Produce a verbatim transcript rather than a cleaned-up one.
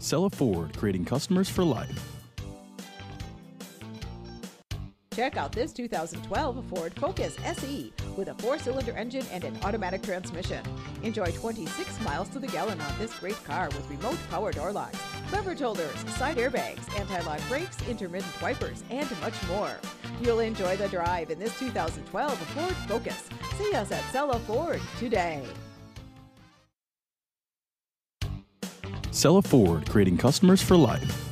Cella Ford, creating customers for life. Check out this two thousand twelve Ford Focus S E with a four-cylinder engine and an automatic transmission. Enjoy twenty-six miles to the gallon on this great car with remote power door locks, beverage holders, side airbags, anti-lock brakes, intermittent wipers, and much more. You'll enjoy the drive in this two thousand twelve Ford Focus. See us at Cella Ford today. Cella Ford, creating customers for life.